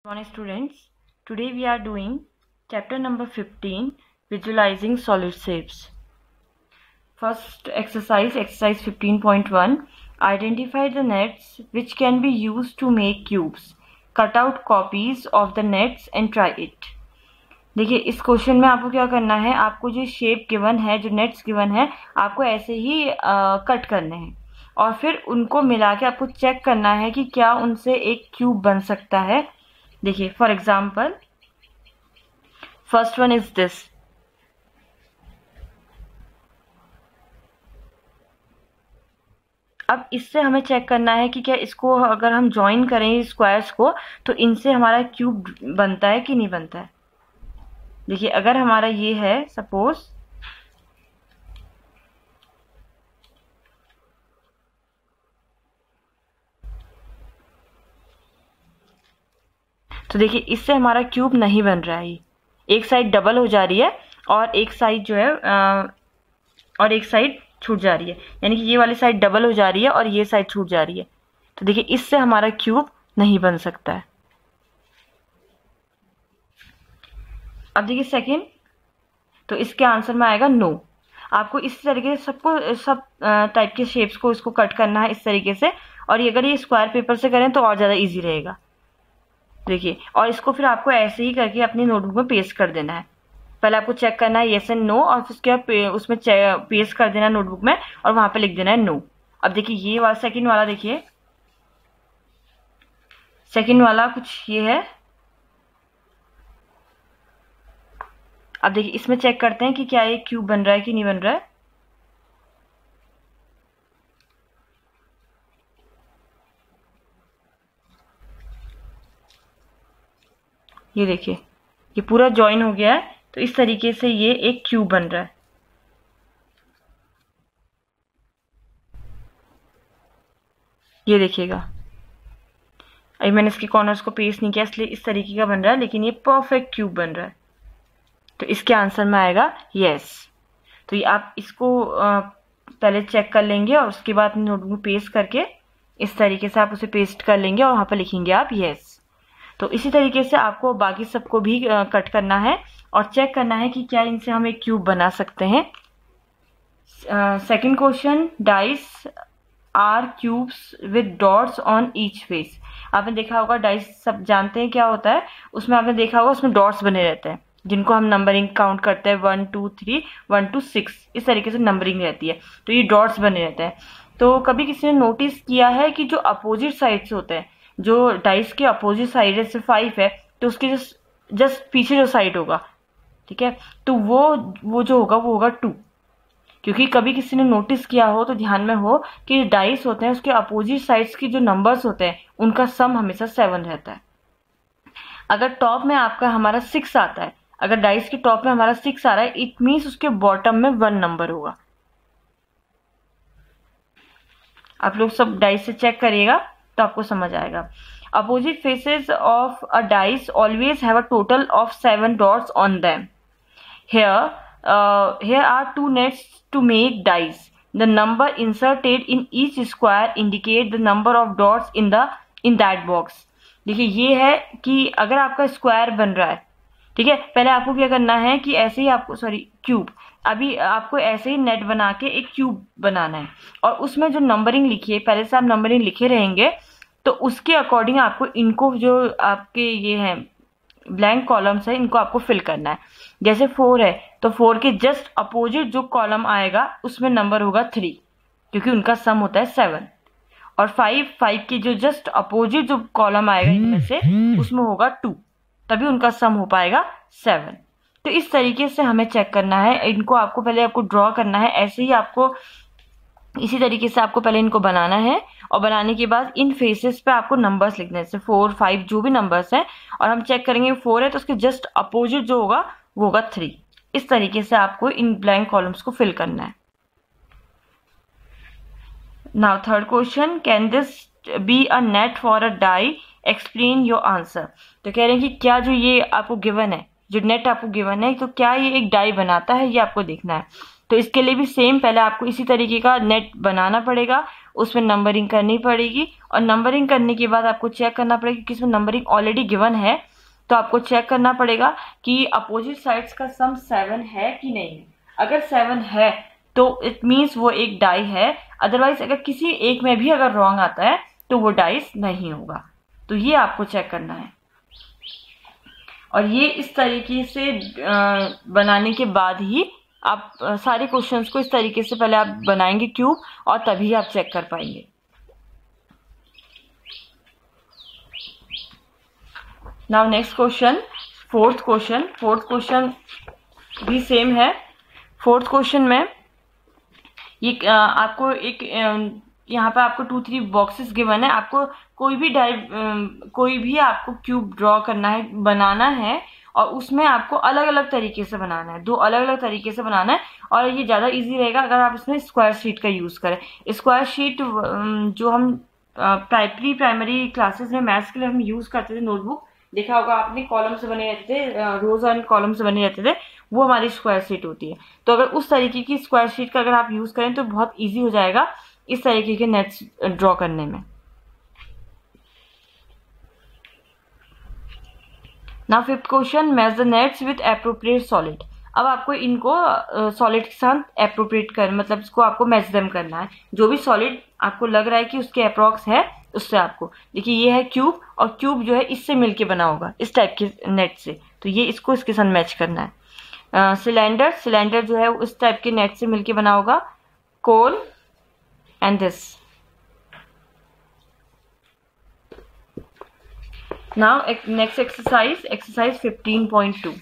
Morning students, today we are doing chapter number 15, visualizing solid shapes. First exercise 15.1, identify the nets which can be used to make cubes. Cut out copies of the nets and try it. देखिए इस question में आपको क्या करना है, आपको जो shape given है, जो नेट्स गिवन है, आपको ऐसे ही कट करने हैं और फिर उनको मिला के आपको चेक करना है कि क्या उनसे एक क्यूब बन सकता है. देखिए for example first one is this. अब इससे हमें चेक करना है कि क्या इसको अगर हम ज्वाइन करें स्क्वायर्स को तो इनसे हमारा क्यूब बनता है कि नहीं बनता है. देखिए अगर हमारा ये है सपोज, तो देखिए इससे हमारा क्यूब नहीं बन रहा है. एक साइड डबल हो जा रही है और एक साइड जो है और एक साइड छूट जा रही है, यानी कि ये वाली साइड डबल हो जा रही है और ये साइड छूट जा रही है. तो देखिए इससे हमारा क्यूब नहीं बन सकता है. अब देखिए सेकंड, तो इसके आंसर में आएगा नो. आपको इस तरीके से सब टाइप के शेप्स को इसको कट करना है इस तरीके से, और अगर ये स्क्वायर पेपर से करें तो और ज़्यादा इजी रहेगा. देखिए और इसको फिर आपको ऐसे ही करके अपनी नोटबुक में पेस्ट कर देना है. पहले आपको चेक करना है येस एंड नो, और फिर उसके बाद उसमें पेस्ट कर देना है नोटबुक में और वहां पे लिख देना है नो. अब देखिए ये वाला सेकंड वाला, देखिए सेकंड वाला कुछ ये है. अब देखिए इसमें चेक करते हैं कि क्या ये क्यूब बन रहा है कि नहीं बन रहा है. ये देखिए ये पूरा ज्वाइन हो गया है, तो इस तरीके से ये एक क्यूब बन रहा है. ये देखिएगा अभी मैंने इसके कॉर्नर्स को पेस्ट नहीं किया इसलिए इस तरीके का बन रहा है, लेकिन ये परफेक्ट क्यूब बन रहा है. तो इसके आंसर में आएगा यस. तो ये आप इसको पहले चेक कर लेंगे और उसके बाद नोटबुक में पेस्ट करके इस तरीके से आप उसे पेस्ट कर लेंगे और वहां पर लिखेंगे आप यस. तो इसी तरीके से आपको बाकी सबको भी कट करना है और चेक करना है कि क्या इनसे हम एक क्यूब बना सकते हैं. Second question, dice are cubes with dots on each face. आपने देखा होगा डाइस सब जानते हैं क्या होता है, उसमें आपने देखा होगा उसमें डॉट्स बने रहते हैं जिनको हम नंबरिंग काउंट करते हैं 1 2 3 1 2 6 इस तरीके से नंबरिंग रहती है. तो ये डॉट्स बने रहते हैं. तो कभी किसी ने नोटिस किया है कि जो अपोजिट साइड्स होते हैं, जो डाइस के अपोजिट साइड है, जैसे 5 है तो उसके जस्ट पीछे जो साइड होगा, ठीक है, तो वो जो होगा वो होगा 2. क्योंकि कभी किसी ने नोटिस किया हो तो ध्यान में हो कि डाइस होते हैं उसके अपोजिट साइड्स की जो नंबर्स होते हैं उनका सम हमेशा 7 रहता है. अगर टॉप में आपका हमारा 6 आता है, अगर डाइस के टॉप में हमारा 6 आ रहा है, इट मीन्स उसके बॉटम में 1 नंबर होगा. आप लोग सब डाइस से चेक करिएगा तो आपको समझ आएगा. Opposite faces of a dice always have a total of 7 dots on them. Here are 2 nets to make dice. The number inserted in each square indicate the number of dots in that box. देखिए ये है कि अगर आपका square बन रहा है, ठीक है, पहले आपको क्या करना है कि ऐसे ही आपको क्यूब, अभी आपको ऐसे ही नेट बना के एक क्यूब बनाना है और उसमें जो नंबरिंग लिखी है, पहले से आप नंबरिंग लिखे रहेंगे तो उसके अकॉर्डिंग आपको इनको जो आपके ये हैं ब्लैंक कॉलम्स है इनको आपको फिल करना है. जैसे 4 है तो 4 के जस्ट अपोजिट जो कॉलम आएगा उसमें नंबर होगा 3 क्योंकि उनका सम होता है 7. और 5 के जो जस्ट अपोजिट जो कॉलम आएगा इनमें से उसमें होगा 2, तभी उनका सम हो पाएगा 7. तो इस तरीके से हमें चेक करना है इनको. आपको पहले आपको ड्रॉ करना है, ऐसे ही आपको इसी तरीके से आपको पहले इनको बनाना है और बनाने के बाद इन फेसेस पे आपको नंबर्स लिखने हैं, जैसे 4 5 जो भी नंबर्स हैं, और हम चेक करेंगे 4 है तो उसके जस्ट अपोजिट जो होगा वो होगा 3. इस तरीके से आपको इन ब्लैंक कॉलम्स को फिल करना है. Now third question, can this be a net for a die, explain your answer. तो कह रहे हैं कि क्या जो ये आपको गिवन है, जो नेट आपको गिवन है, तो क्या ये एक डाई बनाता है, ये आपको देखना है. तो इसके लिए भी सेम, पहले आपको इसी तरीके का नेट बनाना पड़ेगा, उसमें नंबरिंग करनी पड़ेगी, और नंबरिंग करने के बाद आपको चेक करना पड़ेगा कि इसमें नंबरिंग ऑलरेडी गिवन है, तो आपको चेक करना पड़ेगा कि अपोजिट साइड्स का सम 7 है कि नहीं है। अगर 7 है तो इट मीन्स वो एक डाई है, अदरवाइज अगर किसी एक में भी अगर रॉन्ग आता है तो वो डाइस नहीं होगा। तो ये आपको चेक करना है, और ये इस तरीके से बनाने के बाद ही आप सारे क्वेश्चंस को इस तरीके से पहले आप बनाएंगे क्यूब, और तभी आप चेक कर पाएंगे। Now next question, fourth question भी सेम है। फोर्थ क्वेश्चन में ये आपको एक यहाँ पे आपको 2-3 बॉक्सेस गिवन है, आपको कोई भी आपको क्यूब ड्रॉ करना है, बनाना है, और उसमें आपको अलग अलग तरीके से बनाना है, 2 अलग अलग तरीके से बनाना है। और ये ज़्यादा इजी रहेगा अगर आप इसमें स्क्वायर शीट का यूज़ करें। स्क्वायर शीट जो हम प्राइमरी क्लासेस में मैथ्स के लिए हम यूज़ करते थे, नोटबुक देखा होगा आपने, कॉलम से बने रहते थे, रोज एंड कॉलम से बने रहते थे, वो हमारी स्क्वायर शीट होती है। तो अगर उस तरीके की स्क्वायर शीट का अगर आप यूज़ करें तो बहुत ईजी हो जाएगा इस तरीके के नेट्स ड्रॉ करने में। Now fifth question, match the nets with appropriate solid. अब आपको इनको सॉलिड के साथ एप्रोप्रिएट मतलब इसको आपको मैच देम करना है। जो भी सॉलिड आपको लग रहा है कि उसके अप्रॉक्स है, उससे आपको देखिए ये है क्यूब, और क्यूब जो है इससे मिलके बना होगा इस टाइप के नेट से, तो ये इसको इसके साथ मैच करना है। सिलेंडर जो है उस टाइप के नेट से मिलके बना होगा। Cone and this. Now next exercise 15.2।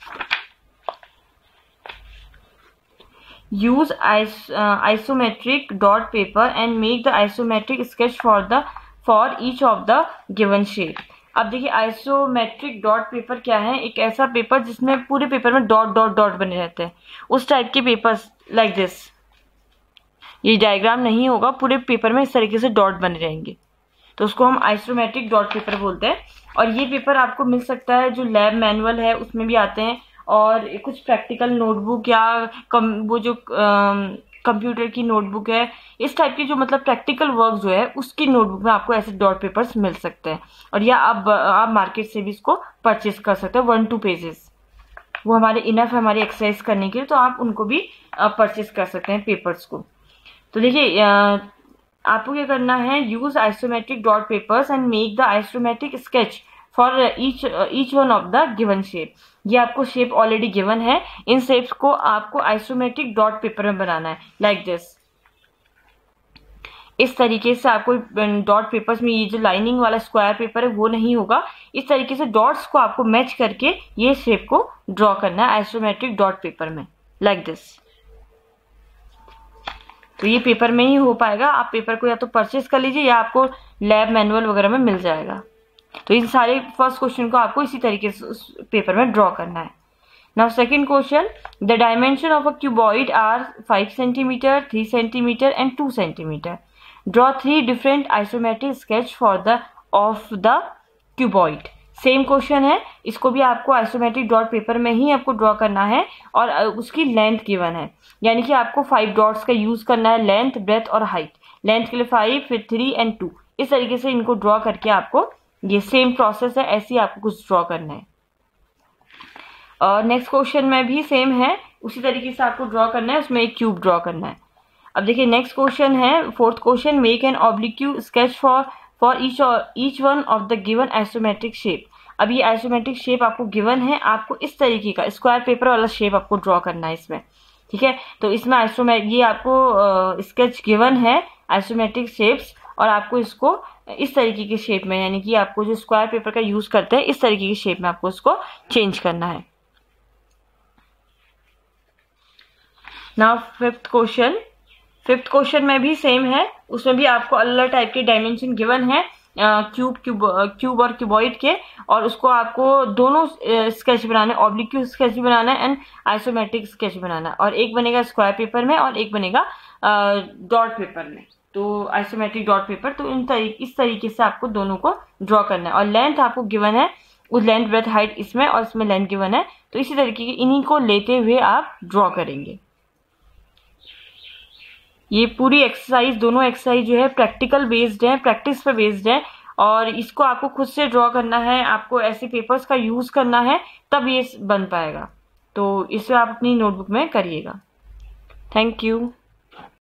use isometric dot paper and make the isometric sketch for each of the given shape। अब देखिए आइसोमेट्रिक डॉट पेपर क्या है, एक ऐसा पेपर जिसमें पूरे पेपर में डॉट डॉट डॉट बने रहते हैं, उस टाइप के पेपर्स लाइक दिस। ये डायग्राम नहीं होगा, पूरे पेपर में इस तरीके से डॉट बने रहेंगे, तो उसको हम आइसोमेट्रिक डॉट पेपर बोलते हैं। और ये पेपर आपको मिल सकता है, जो लैब मैनुअल है उसमें भी आते हैं, और कुछ प्रैक्टिकल नोटबुक या वो जो कंप्यूटर की नोटबुक है, इस टाइप की जो मतलब प्रैक्टिकल वर्क जो है उसकी नोटबुक में आपको ऐसे डॉट पेपर्स मिल सकते हैं। और या आप मार्केट से भी इसको परचेज कर सकते हैं, 1-2 पेजेस, वो हमारे इनफ है हमारी एक्सरसाइज करने के लिए, तो आप उनको भी परचेज कर सकते हैं पेपर्स को। तो देखिए आपको क्या करना है, use isometric dot papers and make the isometric sketch for each one of the given shape. ये आपको शेप ऑलरेडी गिवन है, इन शेप्स को आपको आइसोमेट्रिक डॉट पेपर में बनाना है लाइक दिस। इस तरीके से आपको डॉट पेपर्स में ये जो लाइनिंग वाला स्क्वायर पेपर है वो नहीं होगा, इस तरीके से डॉट्स को आपको मैच करके ये शेप को ड्रॉ करना है आइसोमेट्रिक डॉट पेपर में लाइक दिस। तो ये पेपर में ही हो पाएगा, आप पेपर को या तो परचेज कर लीजिए या आपको लैब मैनुअल वगैरह में मिल जाएगा। तो इन सारे फर्स्ट क्वेश्चन को आपको इसी तरीके से उस पेपर में ड्रॉ करना है। Now second question, the dimension of a cuboid are 5 centimetre, 3 centimetre and 2 centimetre. Draw 3 different isometric sketch of the cuboid. Same question है, इसको भी आपको आइसोमेट्रिक डॉट पेपर में ही आपको ड्रॉ करना है, और उसकी लेंथ गिवन है, यानी कि आपको 5 डॉट्स का यूज करना है, लेंथ, ब्रेथ और हाइट। लेंथ के लिए 5, फिर 3 एंड 2, इस तरीके से इनको ड्रॉ करके आपको, ये सेम प्रोसेस है, ऐसे ही आपको कुछ ड्रॉ करना है। और नेक्स्ट क्वेश्चन में भी सेम है, उसी तरीके से आपको ड्रॉ करना है, उसमें एक क्यूब ड्रॉ करना है। अब देखिए नेक्स्ट क्वेश्चन है, fourth question, make an oblique sketch for each one of the given isometric shape. अब ये आइसोमेट्रिक शेप आपको गिवन है, आपको इस तरीके का स्क्वायर पेपर वाला शेप आपको ड्रॉ करना है इसमें, ठीक है। तो इसमें ये आपको स्केच गिवन है आइसोमेट्रिक शेप्स, और आपको इसको इस तरीके के शेप में, यानी कि आपको जो स्क्वायर पेपर का यूज करते हैं इस तरीके की शेप में आपको इसको चेंज करना है। नाउ फिफ्थ क्वेश्चन में भी सेम है, उसमें भी आपको अलग टाइप के डायमेंशन गिवन है क्यूब और क्यूबॉइड के, और उसको आपको दोनों स्केच बनाना है, ऑब्लिक स्केच बनाना है एंड आइसोमेट्रिक स्केच बनाना है, और एक बनेगा स्क्वायर पेपर में और एक बनेगा डॉट पेपर में, तो आइसोमेट्रिक डॉट पेपर। तो इस तरीके से आपको दोनों को ड्रॉ करना है, और लेंथ आपको गिवन है, उस लेंथ, ब्रेथ, हाइट इसमें, और इसमें लेंथ गिवन है, तो इसी तरीके की इन्हीं को लेते हुए आप ड्रॉ करेंगे। ये पूरी एक्सरसाइज, दोनों एक्सरसाइज जो है प्रैक्टिकल बेस्ड है, प्रैक्टिस पे बेस्ड है, और इसको आपको खुद से ड्रॉ करना है, आपको ऐसे पेपर्स का यूज करना है, तब ये बन पाएगा। तो इसे आप अपनी नोटबुक में करिएगा। Thank you.